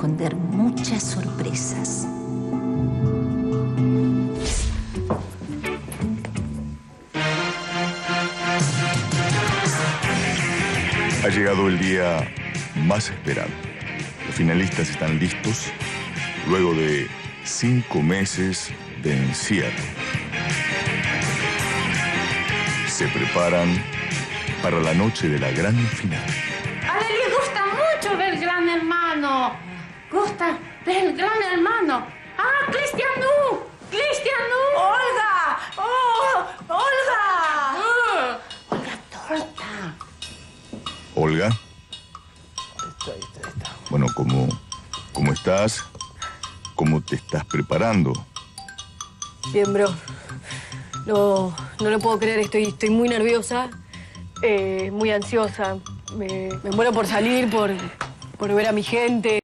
esconder muchas sorpresas. Ha llegado el día más esperado. Los finalistas están listos luego de 5 meses de encierro. Se preparan para la noche de la gran final. A él le gusta mucho ver Gran Hermano. Gusta ver Gran Hermano. ¡Ah, Cristian Nu! ¡Cristian Nu! ¡Olga! ¡Oh, Olga! ¡Olga torta! Olga. Bueno, ¿cómo estás? ¿Cómo te estás preparando? Bien, bro. No lo puedo creer, estoy muy nerviosa, muy ansiosa. Me muero por salir, por ver a mi gente.